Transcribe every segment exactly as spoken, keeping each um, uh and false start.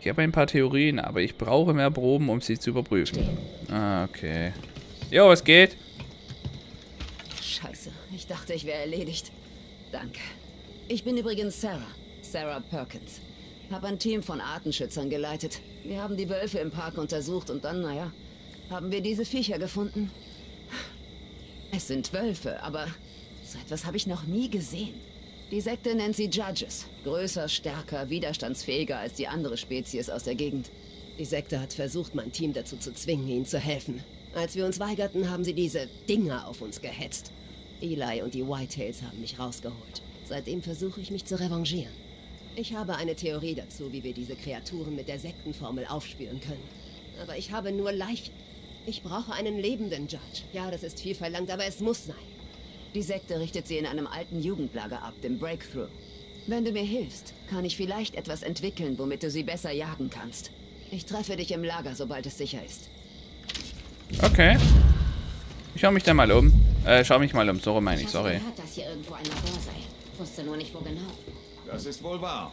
Ich habe ein paar Theorien, aber ich brauche mehr Proben, um sie zu überprüfen. Ah, okay. Jo, es geht. Scheiße, ich dachte, ich wäre erledigt. Danke. Ich bin übrigens Sarah. Sarah Perkins. Hab ein Team von Artenschützern geleitet. Wir haben die Wölfe im Park untersucht und dann, naja, haben wir diese Viecher gefunden. Es sind Wölfe, aber so etwas habe ich noch nie gesehen. Die Sekte nennt sie Judges. Größer, stärker, widerstandsfähiger als die andere Spezies aus der Gegend. Die Sekte hat versucht, mein Team dazu zu zwingen, ihnen zu helfen. Als wir uns weigerten, haben sie diese Dinger auf uns gehetzt. Eli und die Whitetails haben mich rausgeholt. Seitdem versuche ich mich zu revanchieren. Ich habe eine Theorie dazu, wie wir diese Kreaturen mit der Sektenformel aufspüren können. Aber ich habe nur Leichen. Ich brauche einen lebenden Judge. Ja, das ist viel verlangt, aber es muss sein. Die Sekte richtet sie in einem alten Jugendlager ab, dem Breakthrough. Wenn du mir hilfst, kann ich vielleicht etwas entwickeln, womit du sie besser jagen kannst. Ich treffe dich im Lager, sobald es sicher ist. Okay. Ich schau mich da mal um. Äh, schau mich mal um. So meine ich, sorry. Ich habe gehört, dass hier irgendwo ein Labor sei. Wusste nur nicht, wo genau. Das ist wohl wahr.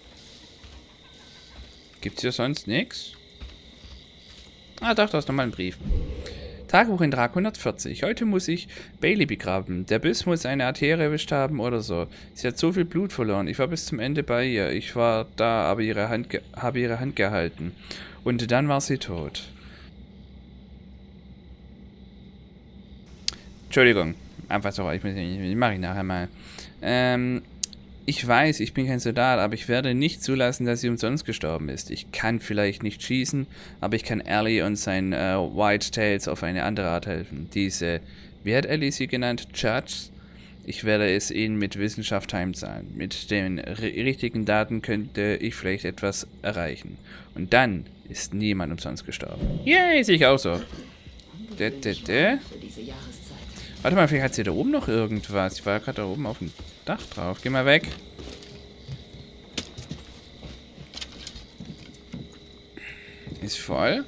Gibt's hier sonst nichts? Ah, doch, da ist nochmal ein Brief. Tagebucheintrag hundertvierzig. Heute muss ich Bailey begraben. Der Biss muss eine Arterie erwischt haben oder so. Sie hat so viel Blut verloren. Ich war bis zum Ende bei ihr. Ich war da, aber ihre Hand habe ihre Hand gehalten. Und dann war sie tot. Entschuldigung. Einfach so, ich, ich mache ich nachher mal. Ähm... Ich weiß, ich bin kein Soldat, aber ich werde nicht zulassen, dass sie umsonst gestorben ist. Ich kann vielleicht nicht schießen, aber ich kann Ellie und seinen äh, Whitetails auf eine andere Art helfen. Diese, wie hat Ellie sie genannt? Judges? Ich werde es ihnen mit Wissenschaft heimzahlen. Mit den richtigen Daten könnte ich vielleicht etwas erreichen. Und dann ist niemand umsonst gestorben. Yay, sehe ich auch so. Dä, dä, dä. Warte mal, vielleicht hat sie da oben noch irgendwas. Ich war gerade da oben auf dem Dach drauf. Geh mal weg. Ist voll.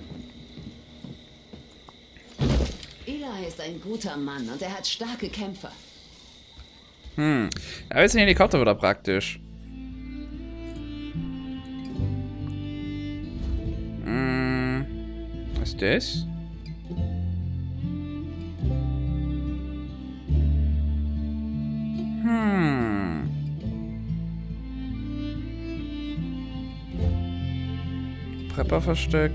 Eli ist ein guter Mann und er hat starke Kämpfer. Hm. Aber jetzt ist ein Helikopter wieder praktisch. Hm. Was ist das? Hm. Prepperversteck.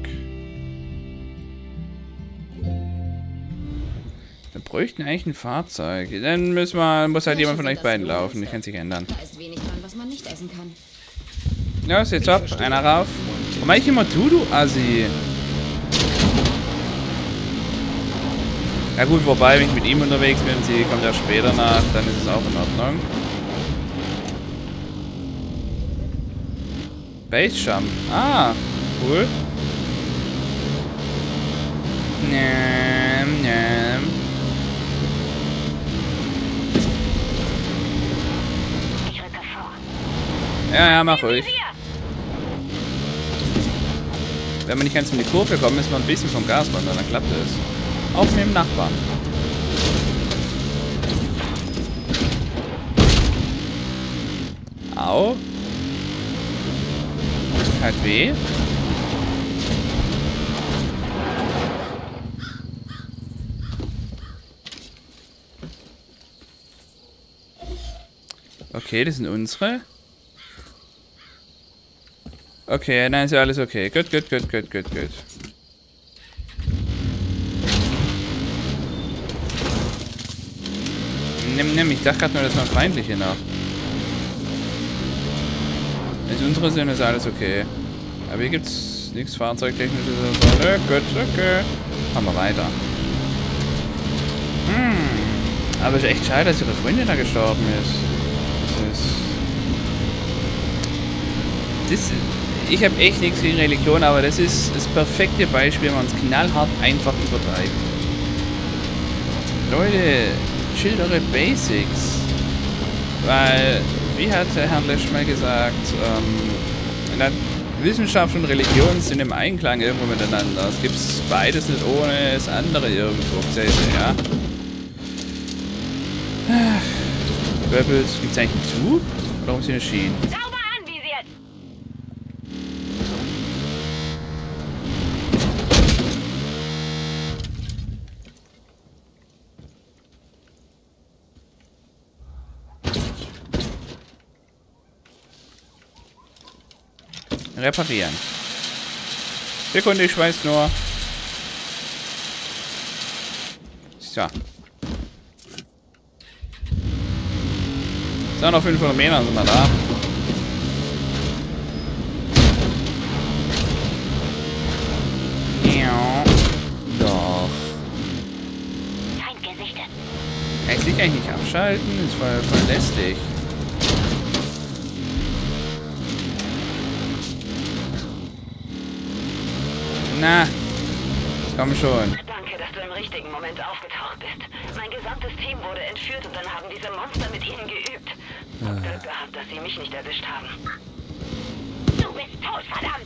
Wir bräuchten eigentlich ein Fahrzeug. Dann müssen wir, muss halt jemand von euch beiden laufen. Die kann sich ändern. Da ist wenig dran, was man nicht essen kann. Ja, ist jetzt ab. Einer rauf. Warum mach ich immer du, du Assi? Ja gut, wobei, wenn ich mit ihm unterwegs bin und sie kommt ja später nach, dann ist es auch in Ordnung. Base Jump. Ah, cool. Näm, näm. Ich rücke vor. Ja, ja, mach ruhig. Wenn wir nicht ganz in die Kurve kommen, müssen wir ein bisschen vom Gas runter, dann klappt es. Auch mit dem Nachbarn. Au. Hat weh. Okay, das sind unsere. Okay, dann ist ja alles okay. Gut, gut, gut, gut, gut, gut. Nimm, nimm, ich dachte gerade nur, das waren feindliche noch. Wenn es unsere sind, ist alles okay. Aber hier gibt es nichts Fahrzeugtechnisches oder so. Nö, gut, okay. Machen wir weiter. Hm. Aber es ist echt schade, dass ihre Freundin da gestorben ist. Das ist... Das, ich habe echt nichts gegen Religion, aber das ist das perfekte Beispiel, wenn man es knallhart einfach übertreibt. Leute, chill eure Basics. Weil, wie hat der Herr Lesch mal gesagt, ähm, Wissenschaft und Religion sind im Einklang irgendwo miteinander. Es gibt beides nicht ohne das andere irgendwo. Ja. Rebels, gibt es eigentlich einen Zug? Oder haben sie eine Schiene? Sauber anvisiert! reparieren. Sekunde, ich weiß nur. So. So, noch fünfhundert Meter sind wir da. Ja. Doch. Feind gesichtet. Eigentlich kann ich nicht abschalten. Das war voll lästig. Na. Komm schon. Danke, dass du im richtigen Moment aufgetaucht bist. Mein gesamtes Team wurde entführt und dann haben diese Monster mit ihnen geübt. Hab Glück gehabt, dass sie mich nicht erwischt haben. Du bist tot, verdammt!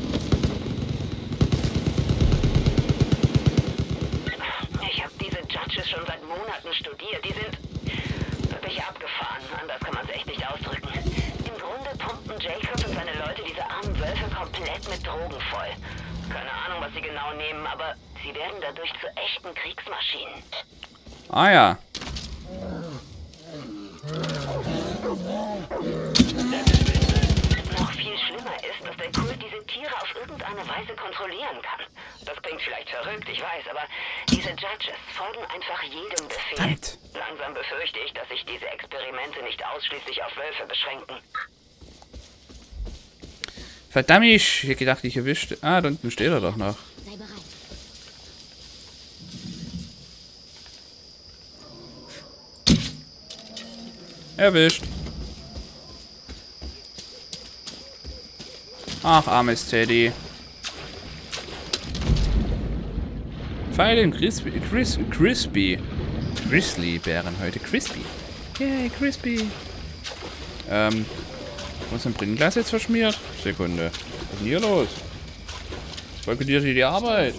Ich habe diese Judges schon seit Monaten studiert. Die sind wirklich abgefahren. Anders kann man es echt nicht ausdrücken. Im Grunde pumpen Jacob und seine Leute diese armen Wölfe komplett mit Drogen voll. Keine Ahnung, was sie genau nehmen, aber sie werden dadurch zu echten Kriegsmaschinen. Ah ja. Noch viel schlimmer ist, dass der Kult diese Tiere auf irgendeine Weise kontrollieren kann. Das klingt vielleicht verrückt, ich weiß, aber diese Judges folgen einfach jedem Befehl. Verdammt. Langsam befürchte ich, dass sich diese Experimente nicht ausschließlich auf Wölfe beschränken. Verdammt, ich hätte gedacht, ich erwischte. Ah, da unten steht er doch noch. Sei bereit. Erwischt. Ach, armes Teddy. Pfeil in Crispy. Cris, Crispy. Grizzly-Bären heute. Crispy. Yay, Crispy. Ähm. Wo ist ein Brennglas jetzt verschmiert? Sekunde. Was ist denn hier los? Boykottiert ihr die Arbeit?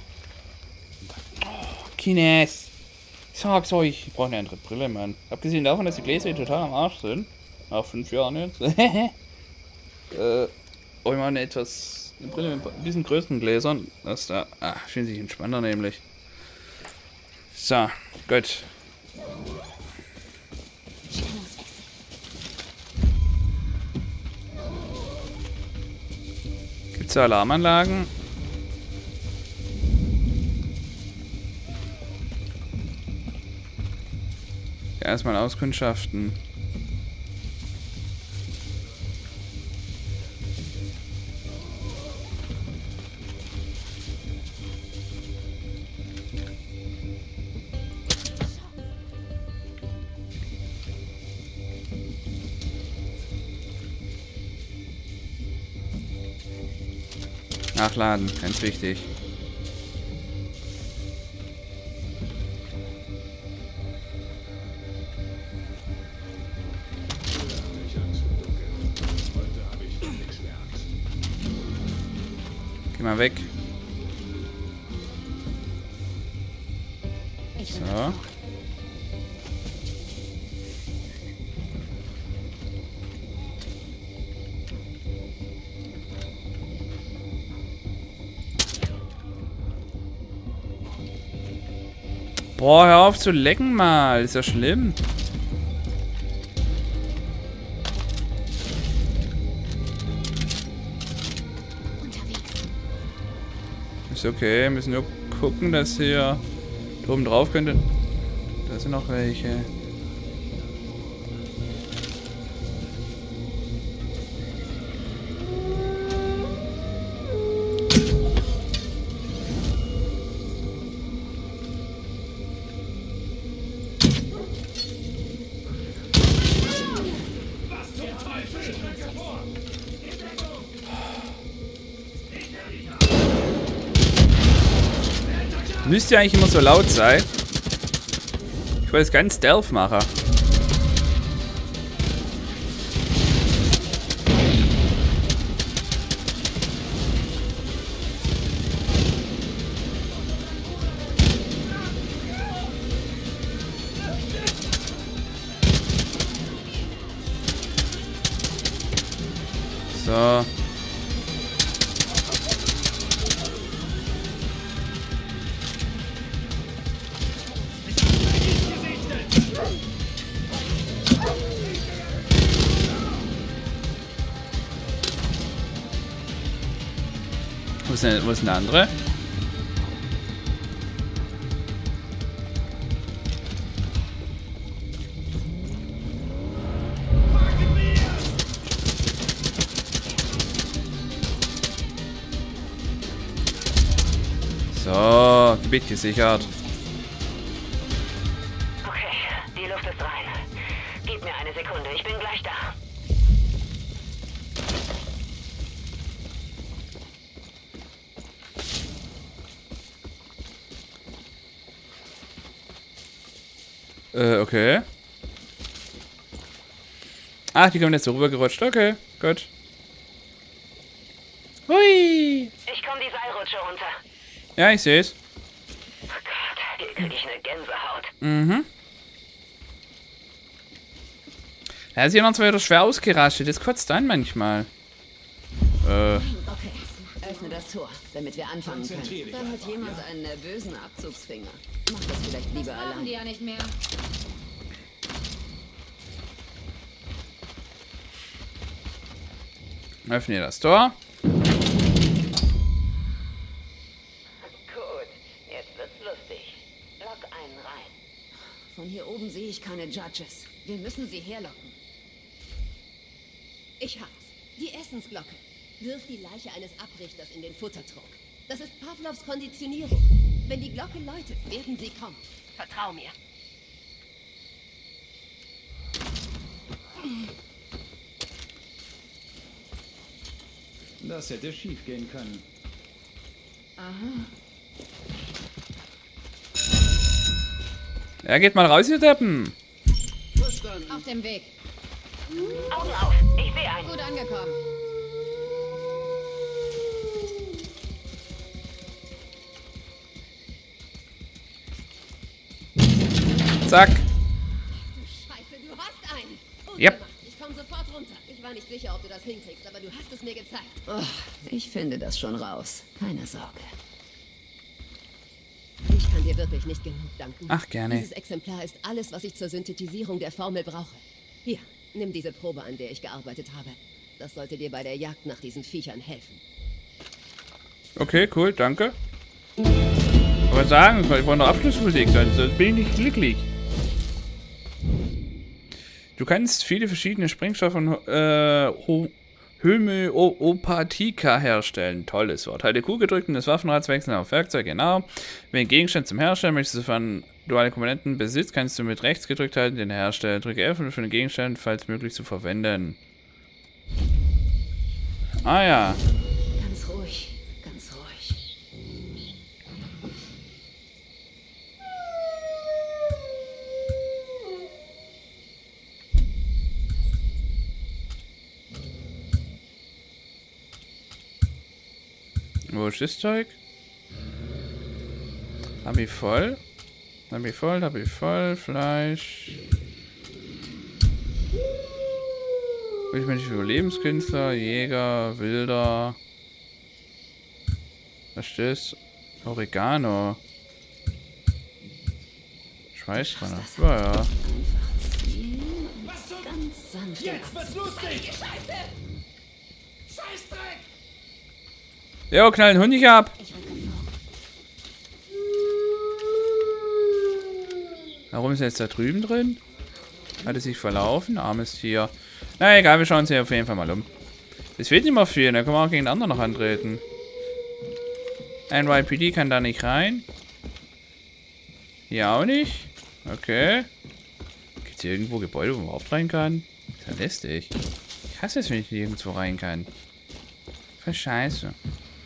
Oh, Kines. Ich sag's euch. Ich brauche eine andere Brille, Mann. Abgesehen davon, dass die Gläser total am Arsch sind. Nach fünf Jahren jetzt. äh. Oh, ich mal eine etwas. Eine Brille mit ein bisschen größeren Gläsern. Das da. Ah, fühlen sich entspannter nämlich. So, gut. Gibt's da Alarmanlagen? Ja, erstmal auskundschaften. Nachladen, ganz wichtig. Geh mal weg. So. Boah, hör auf zu lecken mal. Ist ja schlimm. Ist okay. Wir müssen nur gucken, dass hier oben drauf könnte. Da sind noch welche. Müsste ja eigentlich immer so laut sein. Ich wollte es ganz stealth machen. So. ist eine, wo ist eine andere? So, Gebiet gesichert. Okay, die Luft ist rein. Gib mir eine Sekunde, ich bin gleich da. Äh, okay. Ach, die kommen jetzt so rübergerutscht. Okay, gut. Hui! Ich komme die Seilrutsche runter. Ja, ich sehe es. Oh Gott, hier kriege ich eine Gänsehaut. Mhm. Er ist hier noch wieder schwer ausgerastet. Das kotzt an manchmal. Äh. Okay, öffne das Tor, damit wir anfangen können. Dann hat jemand einen nervösen Abzugsfinger. Mach das vielleicht lieber Haben allein. die ja nicht mehr. Öffne das Tor. Gut, jetzt wird's lustig. Lock einen rein. Von hier oben sehe ich keine Judges. Wir müssen sie herlocken. Ich hab's. Die Essensglocke. Wirf die Leiche eines Abrichters in den Futtertrog. Das ist Pavlovs Konditionierung. Wenn die Glocke läutet, werden sie kommen. Vertrau mir. Das hätte schief gehen können. Ja, geht mal raus, ihr Deppen. Auf dem Weg. Augen auf, ich sehe einen. Gut angekommen. Zack. Scheiße, du hast einen. Gut Yep. gemacht. Ich komme sofort runter. Ich war nicht sicher, ob du das hinkriegst, aber du hast es mir gezeigt. Oh, ich finde das schon raus. Keine Sorge. Ich kann dir wirklich nicht genug danken. Ach, gerne. Dieses Exemplar ist alles, was ich zur Synthetisierung der Formel brauche. Hier, nimm diese Probe, an der ich gearbeitet habe. Das sollte dir bei der Jagd nach diesen Viechern helfen. Okay, cool, danke. Ich wollte sagen, ich brauche noch Abschlussmusik, sonst bin ich nicht glücklich. Du kannst viele verschiedene Sprengstoffe und äh, Homöopathika herstellen. Tolles Wort. Halte Q gedrückt und das Waffenrad wechseln auf Werkzeug, genau. Wenn Gegenstand zum Herstellen möchtest, sofern du alle Komponenten besitzt, kannst du mit rechts gedrückt halten, den herstellen. Drücke F, um für den Gegenstand, falls möglich, zu verwenden. Ah ja. Ganz ruhig, ganz ruhig. Wo ist das Zeug? Hab ich voll? Hab ich voll, hab ich voll. Fleisch. Ich bin nicht Überlebenskünstler, Jäger, Wilder. Was ist das? Oregano. Schweißbrenner. Ja, ja. Einfach ziehen und ganz sanft. Jetzt wird's lustig! Scheiße! Scheißdreck! Jo, knall den Hund nicht ab! Ich rücke vor. Warum ist er jetzt da drüben drin? Hat er sich verlaufen? Armes Tier. Na egal, wir schauen uns hier auf jeden Fall mal um. Es fehlt nicht mehr viel, da können wir auch gegen den anderen noch antreten. N Y P D kann da nicht rein. Hier auch nicht. Okay. Gibt es hier irgendwo Gebäude, wo man überhaupt rein kann? Ist ja lästig. Ich hasse es, wenn ich nirgendwo rein kann. Voll scheiße.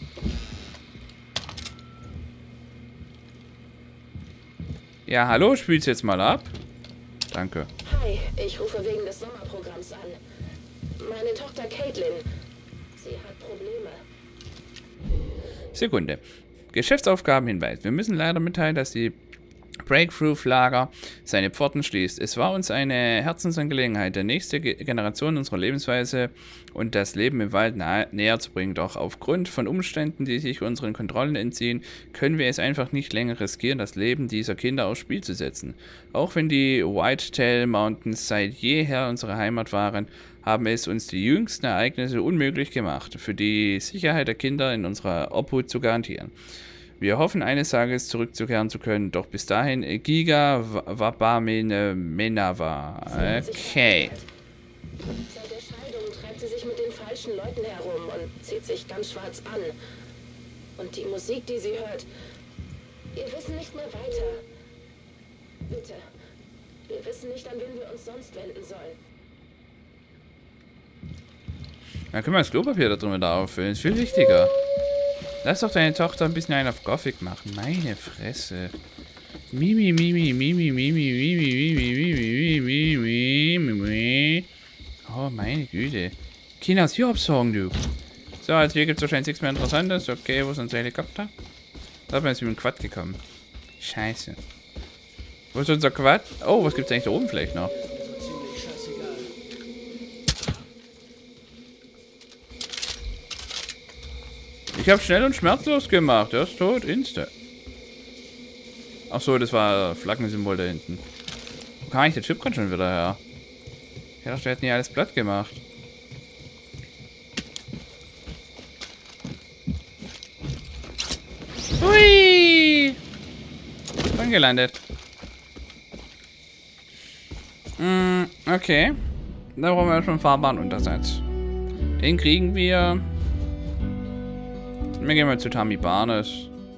Ja, hallo, spiel's jetzt mal ab. Danke. Hi, ich rufe wegen des Sommerprogramms an. Meine Tochter Caitlin, sie hat Probleme. Sekunde. Geschäftsaufgabenhinweis. Wir müssen leider mitteilen, dass die Breakthrough-Lager seine Pforten schließt. Es war uns eine Herzensangelegenheit, der nächste Ge Generation unserer Lebensweise und das Leben im Wald näher zu bringen. Doch aufgrund von Umständen, die sich unseren Kontrollen entziehen, können wir es einfach nicht länger riskieren, das Leben dieser Kinder aufs Spiel zu setzen. Auch wenn die Whitetail Mountains seit jeher unsere Heimat waren, haben es uns die jüngsten Ereignisse unmöglich gemacht, für die Sicherheit der Kinder in unserer Obhut zu garantieren. Wir hoffen, eines Tages zurückzukehren zu können, doch bis dahin Giga Wabamene Menawa. Okay. Seit der Scheidung treibt sie sich mit den falschen Leuten herum und zieht sich ganz schwarz an. Und die Musik, die sie hört, wir wissen nicht mehr weiter. Bitte, wir wissen nicht, an wen wir uns sonst wenden sollen. Dann können wir das Klopapier da drin da auffüllen. Ist viel wichtiger. Lass doch deine Tochter ein bisschen einen auf Gothic machen. Meine Fresse. Mimi, Mimi, Mimi, Mimi, Mimi, Mimi, Mimi, Mimi, Mimi. Oh, meine Güte. Kinas hier absagen, du. So, also hier gibt es wahrscheinlich nichts mehr Interessantes. Okay, wo ist unser Helikopter? Da sind wir jetzt mit dem Quad gekommen. Scheiße. Wo ist unser Quad? Oh, was gibt es eigentlich da oben vielleicht noch? Ich habe schnell und schmerzlos gemacht. Er ist tot. Insta. Achso, das war Flaggensymbol da hinten. Wo kam eigentlich der Chip gerade schon wieder her? Ich dachte, wir hätten hier alles platt gemacht. Hui! Schon gelandet. Mm, okay. Da brauchen wir schon einen Fahrbahnuntersatz. Den kriegen wir. Wir gehen mal zu Tammy Barnes.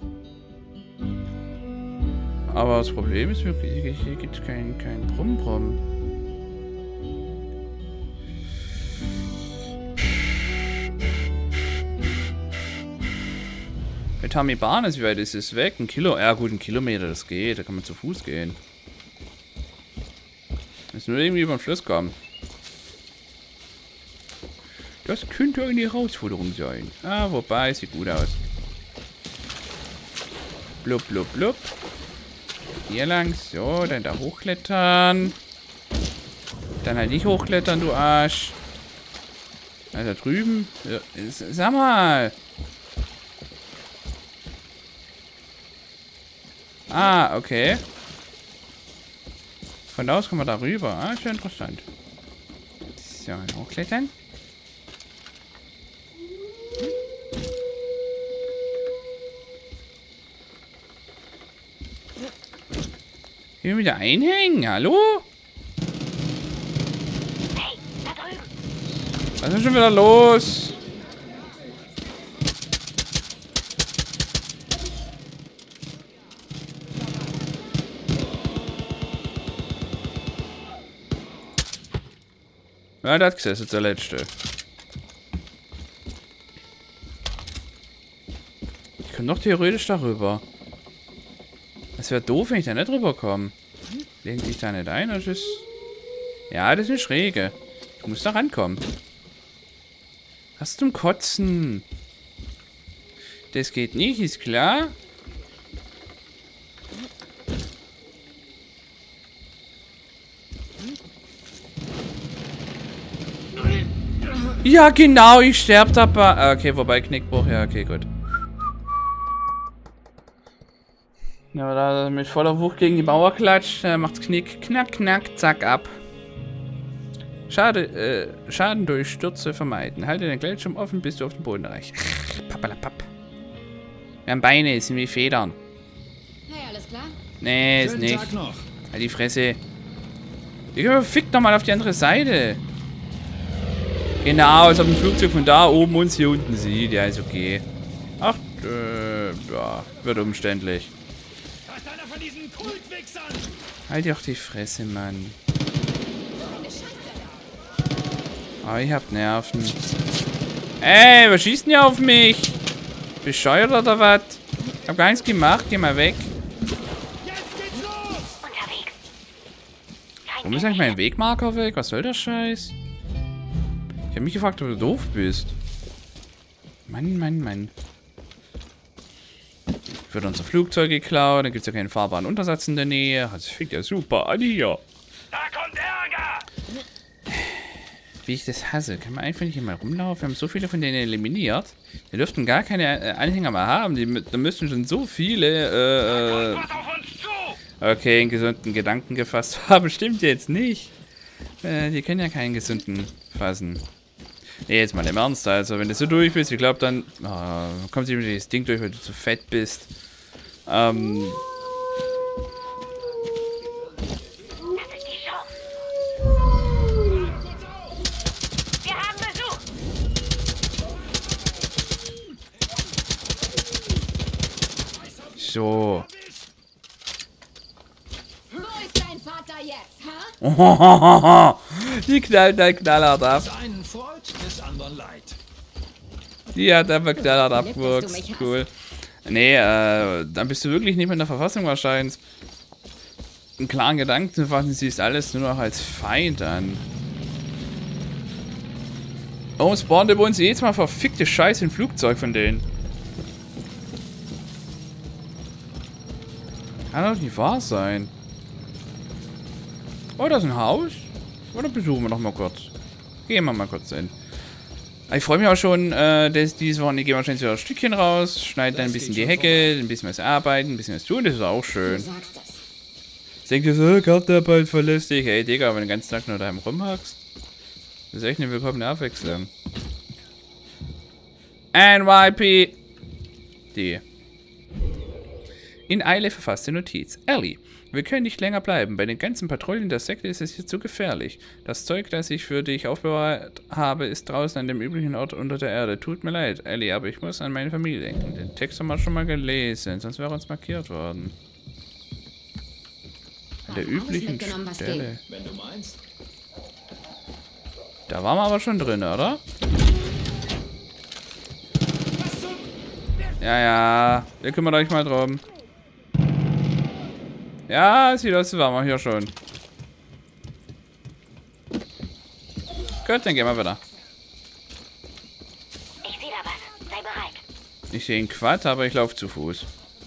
Aber das Problem ist wirklich, hier gibt es kein, kein Brumm-Brumm. Bei Tammy Barnes, wie weit ist es weg? Ein Kilo? Ja gut, ein Kilometer, das geht. Da kann man zu Fuß gehen. Muss nur irgendwie über den Fluss kommen. Das könnte eine Herausforderung sein. Ah, wobei, sieht gut aus. Blub, blub, blub. Hier lang, so, dann da hochklettern. Dann halt nicht hochklettern, du Arsch. Also da drüben. Ja, sag mal. Ah, okay. Von da aus kommen wir da rüber. Ah, ist ja interessant. So, hochklettern. Hier wieder einhängen, hallo? Hey, da drüben. Was ist schon wieder los? Ja, das gesessen, der letzte. Ich kann doch theoretisch darüber. Das wäre doof, wenn ich da nicht drüber komme. Lehnt sich da nicht ein, oder ist... Ja, das ist eine Schräge. Ich muss da rankommen. Was zum Kotzen? Das geht nicht, ist klar. Ja, genau, ich sterbe dabei. Okay, wobei Knickbruch. Ja, okay, gut. Ja, da mit voller Wucht gegen die Mauer klatscht, äh, macht's Knick, knack, knack, zack, ab. Schade, äh, Schaden durch Stürze vermeiden. Halte den Gleitschirm offen, bis du auf den Boden erreichst. Pappalapapp. Wir haben Beine, sind wie Federn. Hey, alles klar? Nee, ist Schönen nicht. Tag noch. Halt die Fresse. Ich fick doch mal auf die andere Seite. Genau, als ob ein Flugzeug von da oben uns hier unten sieht. Ja, ist okay. Ach, äh, ja, wird umständlich. Von diesen Kultwichsern. Halt doch die Fresse, Mann. Oh, ich hab Nerven. Ey, was schießt denn hier auf mich? Bescheuert oder was? Ich hab gar nichts gemacht, geh mal weg. Jetzt geht's los. Unterwegs. Warum ist eigentlich mein Wegmarker weg? Was soll der Scheiß? Ich hab mich gefragt, ob du doof bist. Mann, Mann, Mann. Wird unser Flugzeug geklaut, dann gibt es ja keinen fahrbaren Untersatz in der Nähe. Das fängt ja super an hier. Da kommt Ärger! Wie ich das hasse. Kann man einfach nicht hier mal rumlaufen? Wir haben so viele von denen eliminiert. Wir dürften gar keine äh, Anhänger mehr haben. Die, da müssten schon so viele, äh, Was auf uns zu! okay, einen gesunden Gedanken gefasst haben. Stimmt jetzt nicht. Äh, die können ja keinen gesunden fassen. Nee, jetzt mal im Ernst. Also, wenn du so durch bist, ich glaube, dann oh, kommt sich mit das Ding durch, weil du zu fett bist. Ähm... Das ist die Chance. Wir haben Besuch. So. Wo ist dein Vater jetzt, ha? Ohohoho. Die knallt da knallhart ab. Das einen freut, des anderen leid. Die hat einfach knallhart Lieb, dass du abgewurzt. mich hast. Cool. Nee, äh, dann bist du wirklich nicht mehr in der Verfassung wahrscheinlich. Einen klaren Gedanken zu fassen, siehst alles nur noch als Feind an. Oh, spawnt über uns jedes Mal verfickte Scheiße ein Flugzeug von denen. Kann doch nicht wahr sein. Oh, da ist ein Haus. Oder besuchen wir noch mal kurz. Gehen wir mal kurz hin. Ich freue mich auch schon, äh, dass dieses Wochenende gehen wir wahrscheinlich so ein Stückchen raus, schneiden dann ein bisschen die Hecke, ein bisschen was arbeiten, ein bisschen was tun, das ist auch schön. Du sagst das. Ich denke so, Gartenarbeit verlässt dich. Ey, Digga, wenn du den ganzen Tag nur daheim rumhackst. Das ist echt eine willkommene Abwechslung. N Y P D. In Eile verfasste Notiz. Ellie, wir können nicht länger bleiben. Bei den ganzen Patrouillen der Sekte ist es hier zu gefährlich. Das Zeug, das ich für dich aufbewahrt habe, ist draußen an dem üblichen Ort unter der Erde. Tut mir leid, Ellie, aber ich muss an meine Familie denken. Den Text haben wir schon mal gelesen, sonst wäre uns markiert worden. An der Alles üblichen mitgenommen, was Stelle. Wenn du meinst. Da waren wir aber schon drin, oder? Ja, ja. Ihr kümmert euch mal drum. Ja, sieht aus, waren wir hier schon. Gut, dann gehen wir wieder. Ich sehe da was. Sei bereit. Ich sehe einen Quad, aber ich laufe zu Fuß.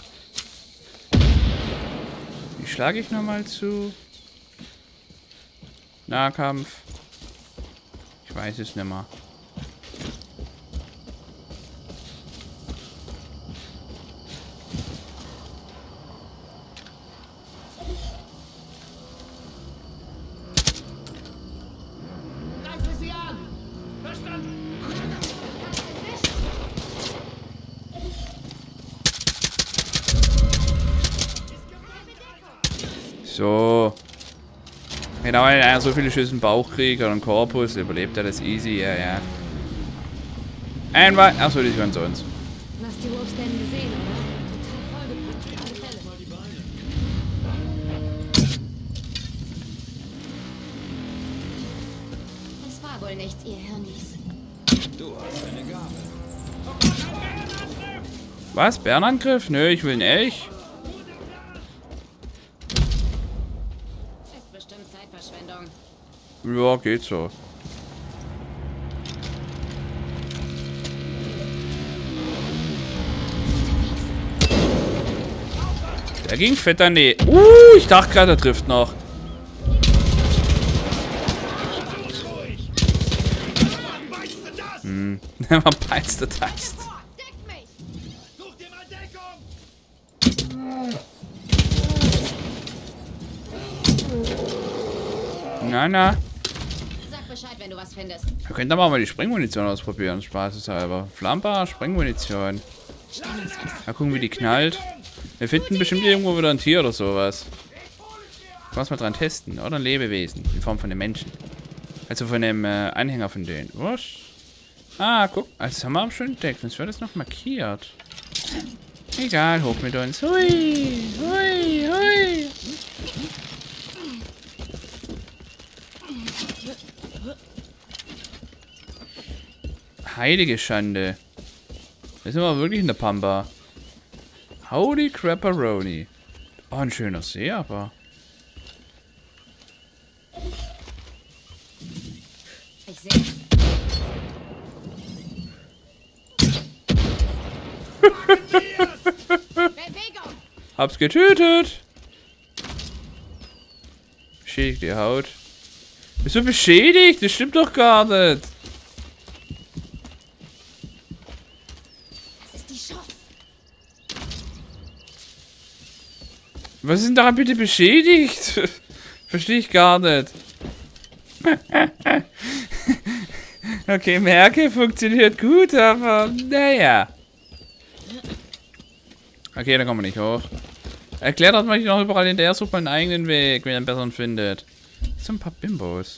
Wie schlage ich nochmal zu? Nahkampf. Ich weiß es nicht mehr. Greife sie an! Verstanden! So. Genau, wenn einer so viele Schüsse im Bauch kriegt oder einen Korpus, überlebt er das easy, ja, ja. Einmal. Achso, die gehören zu uns. Du hast die Wolves denn gesehen, oder? Total vollgepackt, für alle Fälle. Es war wohl nichts, ihr Hirnis. Du hast eine Gabe. Was? Bärenangriff? Nö, ich will einen Elch. Ist bestimmt Zeitverschwendung. Ja, geht so. Der ging fett daneben. Uh, ich dachte gerade, er trifft noch. Hm, man beißt der Text. Deck mich! Such dir mal Deckung! Na, na. Sag Bescheid, wenn du was findest. Wir können aber mal die Sprengmunition ausprobieren, spaßeshalber. Flammbar, Sprengmunition. Mal gucken, wie die knallt. Wir finden bestimmt irgendwo wieder ein Tier oder sowas. Lass mal dran testen. Oder ein Lebewesen. In Form von einem Menschen. Also von einem äh, Anhänger von denen. Was? Ah, guck. Also das haben wir auch schon entdeckt. Sonst wird das noch markiert. Egal, hoch mit uns. Hui, hui, hui. Heilige Schande. Da sind wir wirklich in der Pampa. Holy Crapperoni. Oh, ein schöner See, aber. Ich seh's. Wer will Hab's getötet. Beschädigt die Haut. Bist du beschädigt? Das stimmt doch gar nicht. Das ist die Chance. Was ist denn daran bitte beschädigt? Verstehe ich gar nicht. Okay, merke, funktioniert gut, aber naja. Okay, dann kommen wir nicht hoch. Erklärt hat man noch überall in der Suche einen eigenen Weg, wenn ihr einen besseren findet. So ein paar Bimbos.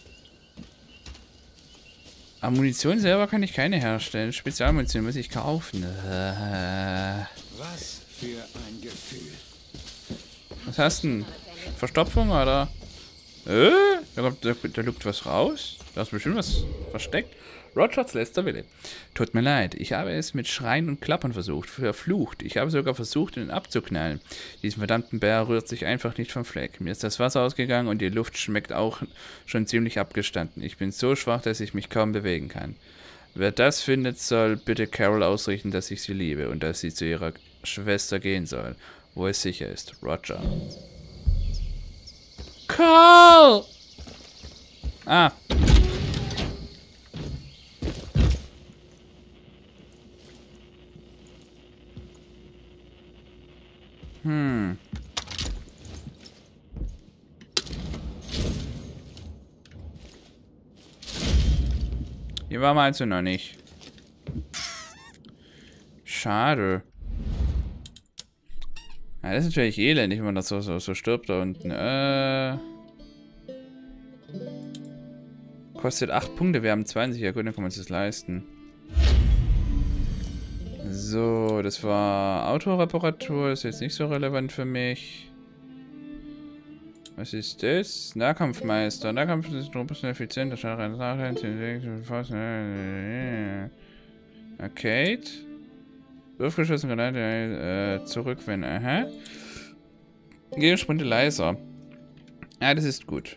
Aber Munition selber kann ich keine herstellen. Spezialmunition muss ich kaufen. Äh. Was für ein Gefühl. Was hast du denn? Verstopfung oder? Äh? Da, kommt, da, da lugt was raus. Da ist bestimmt was versteckt. Rogers letzter Wille. Tut mir leid, ich habe es mit Schreien und Klappern versucht, verflucht. Ich habe sogar versucht, ihn abzuknallen. Diesen verdammten Bär rührt sich einfach nicht vom Fleck. Mir ist das Wasser ausgegangen und die Luft schmeckt auch schon ziemlich abgestanden. Ich bin so schwach, dass ich mich kaum bewegen kann. Wer das findet, soll bitte Carol ausrichten, dass ich sie liebe und dass sie zu ihrer Schwester gehen soll, wo es sicher ist. Roger. Carl! Ah. Hm. Hier waren wir also noch nicht. Schade. Ja, das ist natürlich elendig, wenn man das so, so, so stirbt da unten. Äh. Kostet acht Punkte, wir haben zwanzig. Ja gut, dann können wir uns das leisten. So, das war Autoreparatur, ist jetzt nicht so relevant für mich. Was ist das? Nahkampfmeister. Nahkampf ist ein bisschen effizienter. Arcade. Würfelschuss und Granate äh, zurück, wenn. Aha. Gegensprinte leiser. Ja, das ist gut.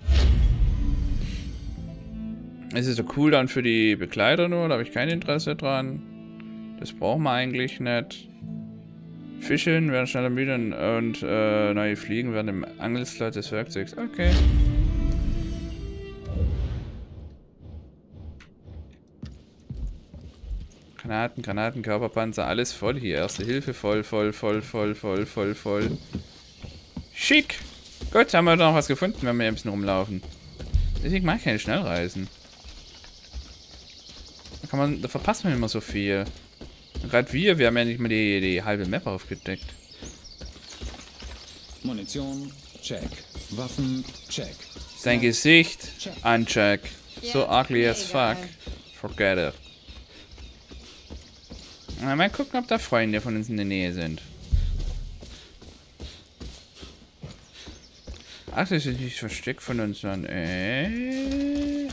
Es ist der Cooldown für die Begleiter nur, da habe ich kein Interesse dran. Das brauchen wir eigentlich nicht. Fischen werden schneller müde und, und äh, neue Fliegen werden im Angelslot des Werkzeugs. Okay. Granaten, Granaten, Körperpanzer, alles voll hier. Erste Hilfe voll, voll, voll, voll, voll, voll, voll. Schick! Gut, haben wir noch was gefunden, wenn wir ein bisschen rumlaufen. Deswegen mache ich keine Schnellreisen. Da, kann man, da verpasst man immer so viel. Gerade wir, wir haben ja nicht mal die, die halbe Map aufgedeckt. Munition, check. Waffen, check. Sein Gesicht, uncheck. So ugly as fuck. Forget it. Na, mal gucken, ob da Freunde von uns in der Nähe sind. Ach, das ist nicht versteckt von uns, sondern äh.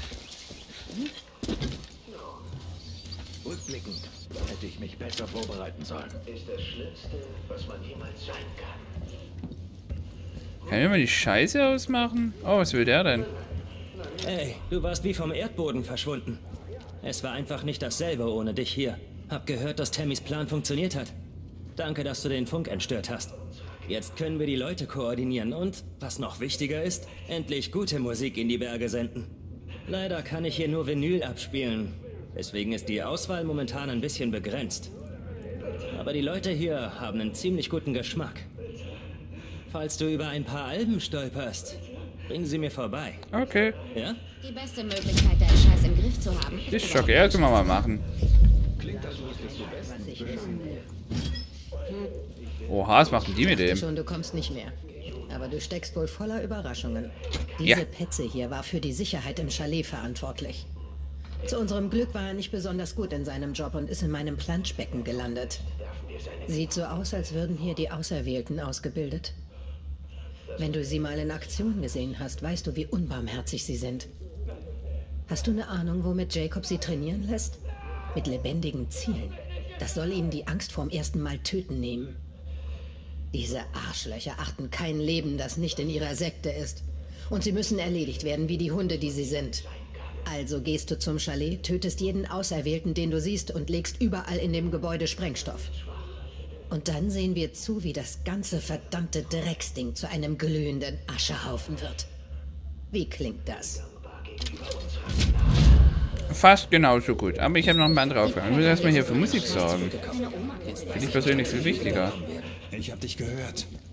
Rückblickend hätte ich mich besser vorbereiten sollen. Ist das Schlimmste, was man jemals sein kann. Kann ich mal die Scheiße ausmachen? Oh, was will der denn? Ey, du warst wie vom Erdboden verschwunden. Es war einfach nicht dasselbe ohne dich hier. Hab gehört, dass Tammys Plan funktioniert hat. Danke, dass du den Funk entstört hast. Jetzt können wir die Leute koordinieren und, was noch wichtiger ist, endlich gute Musik in die Berge senden. Leider kann ich hier nur Vinyl abspielen. Deswegen ist die Auswahl momentan ein bisschen begrenzt. Aber die Leute hier haben einen ziemlich guten Geschmack. Falls du über ein paar Alben stolperst, bring sie mir vorbei. Okay. Ja? Die beste Möglichkeit, deinen Scheiß im Griff zu haben. Das ist okay, das können wir mal machen. Oha, was machen die mit dem? Schon, du kommst nicht mehr. Aber du steckst wohl voller Überraschungen. Diese Ja. Petze hier war für die Sicherheit im Chalet verantwortlich. Zu unserem Glück war er nicht besonders gut in seinem Job und ist in meinem Planschbecken gelandet. Sieht so aus, als würden hier die Auserwählten ausgebildet. Wenn du sie mal in Aktion gesehen hast, weißt du, wie unbarmherzig sie sind. Hast du eine Ahnung, womit Jacob sie trainieren lässt? Mit lebendigen Zielen. Das soll ihnen die Angst vorm ersten Mal töten nehmen. Diese Arschlöcher achten kein Leben, das nicht in ihrer Sekte ist. Und sie müssen erledigt werden, wie die Hunde, die sie sind. Also gehst du zum Chalet, tötest jeden Auserwählten, den du siehst, und legst überall in dem Gebäude Sprengstoff. Und dann sehen wir zu, wie das ganze verdammte Drecksding zu einem glühenden Aschehaufen wird. Wie klingt das? Fast genauso gut. Aber ich habe noch einen Band draufgegangen. Ich muss erstmal hier für Musik sorgen. Finde ich persönlich viel wichtiger. Ich hab dich gehört.